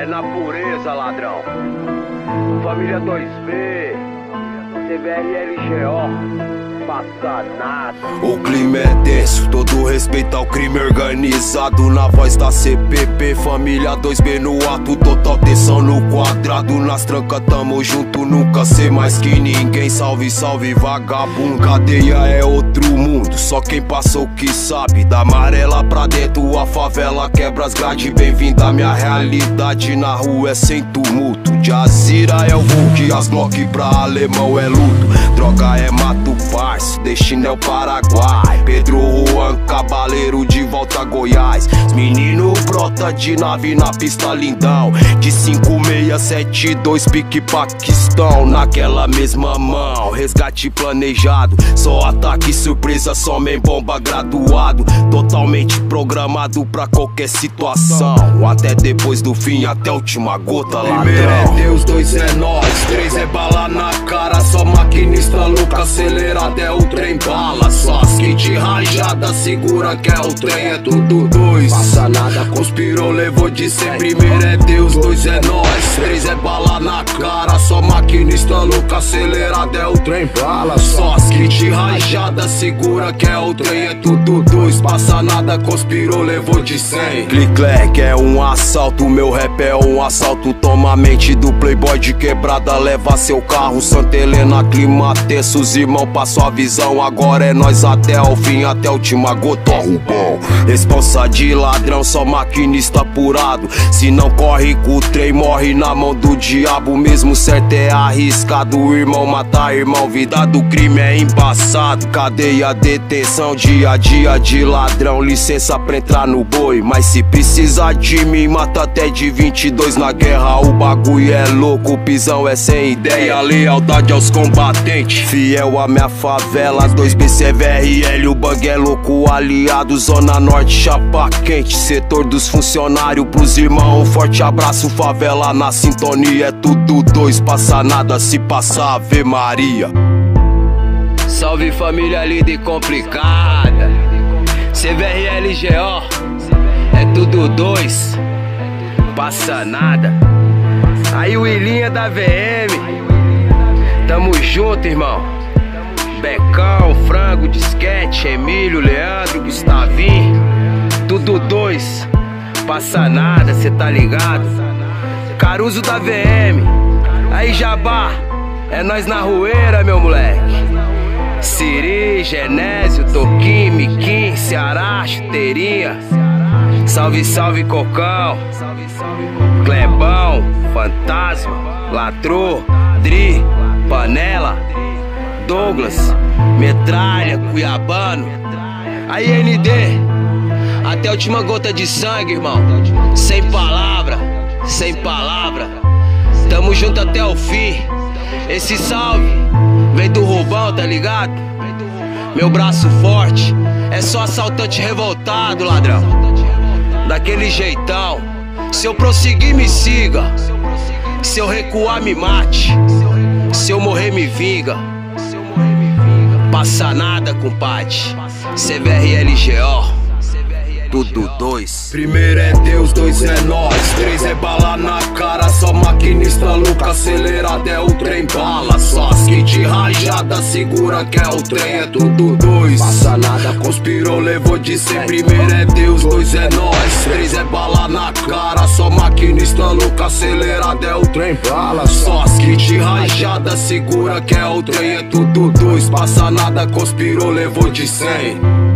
É na pureza, ladrão. Família 2B, CBRLGO, passa nada. O clima é denso, todo respeito ao crime organizado. Na voz da CPP, família 2B no ato, total tensão no quadrado. Nas trancas tamo junto, nunca ser mais que ninguém. Salve, salve vagabundo, cadeia é outro mundo, só quem passou que sabe. Da amarela pra dentro, a favela quebra as grades. Bem-vindo à minha realidade, na rua é sem tumulto. Jazira é o Hulk, as Glock pra alemão é luto. Droga é mato parço, destino é o Paraguai. Pedro Juan, cabaleiro de volta a Goiás. Os menino brota de nave na pista lindão, de 5672 pique Paquistão. Naquela mesma mão, resgate planejado, só ataque surpresa, só men bomba graduado. Totalmente programado pra qualquer situação, até depois do fim, até a última gota, ladrão. Primeiro é Deus, 2 é nós, 3 é bala na cara. Só maquinista louco, acelerado é o trem bala. Só as kit rajada, segura que é o trem, é tudo 2. Passa nada, conspirou, levou de ser. Primeiro é Deus, 2 é nós, 3 é bala na cara. Só maquinista louco, acelerado é o trem bala. Só as kit rajada, segura que é o trem, é tudo 2. Passa nada, conspirou, levou de 100. Click-clack é um assalto, meu rap é um assalto. Toma a mente do playboy de quebrada, leva seu carro. Santa Helena, clima tenso, os irmãos passou a visão. Agora é nós até o fim, até a última gota, rubão. Responsa de ladrão, só maquinista apurado. Se não corre com o trem, morre na mão do diabo. Mesmo certo é arriscado, irmão matar irmão. Vida do crime é embaçado, cadeia, detenção, dia a dia de ladrão. Licença pra entrar no boi, mas se precisar de mim, mata até de 22. Na guerra o bagulho é louco, pisão é sem ideia. Lealdade aos combatentes, fiel à minha favela. 2B, CVRL, o bang é louco, aliado. Zona Norte, chapa quente, setor dos funcionários. Pros irmãos, um forte abraço, favela na sintonia. É tudo 2, passa nada, se passar Ave Maria. Salve família linda e complicada, CBRLGO, é tudo 2, passa nada. Aí o Ilinha da VM, tamo junto, irmão. Becão, Frango, Disquete, Emílio, Leandro, Gustavinho, tudo 2, passa nada, cê tá ligado? Caruso da VM, aí Jabá, é nós na rueira, meu moleque. Siri, Genésio, Toquim, Miquim, Ceará, Chuteirinha. Salve, salve Cocão, Clebão, Fantasma, Latrô, Dri, Panela, Douglas, Metralha, Cuiabano. Aí ND, até a última gota de sangue, irmão. Sem palavra, sem palavra. Tamo junto até o fim. Esse salve vem do Rubão, tá ligado? Meu braço forte, é só assaltante revoltado, ladrão. Daquele jeitão, se eu prosseguir me siga, se eu recuar me mate, se eu morrer me vinga. Passa nada, compadre, CBRLGO, tudo 2. Primeiro é Deus, 2 é nós, 3 é bala na cara. Só maquinista louco, acelerado é o trem bala. Só as kit rajada, segura que é o trem, é tudo 2. Passa nada, conspirou, levou de 100. Primeiro é Deus, 2 é nós, 3 é bala na cara. Só maquinista louco, acelerado é o trem bala. Só as kit rajada, segura que é o trem, é tudo 2. Passa nada, conspirou, levou de 100.